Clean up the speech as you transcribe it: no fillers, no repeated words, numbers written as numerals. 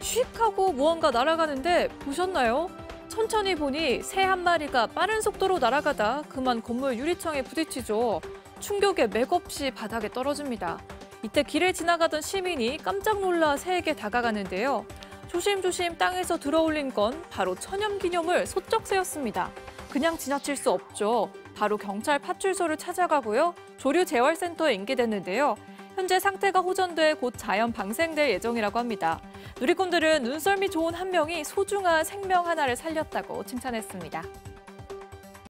휙 하고 무언가 날아가는데 보셨나요? 천천히 보니 새 한 마리가 빠른 속도로 날아가다 그만 건물 유리창에 부딪히죠. 충격에 맥없이 바닥에 떨어집니다. 이때 길을 지나가던 시민이 깜짝 놀라 새에게 다가가는데요. 조심조심 땅에서 들어올린 건 바로 천연기념물 소쩍새였습니다. 그냥 지나칠 수 없죠. 바로 경찰 파출소를 찾아가고요. 조류재활센터에 인계됐는데요. 현재 상태가 호전돼 곧 자연 방생될 예정이라고 합니다. 누리꾼들은 눈썰미 좋은 한 명이 소중한 생명 하나를 살렸다고 칭찬했습니다.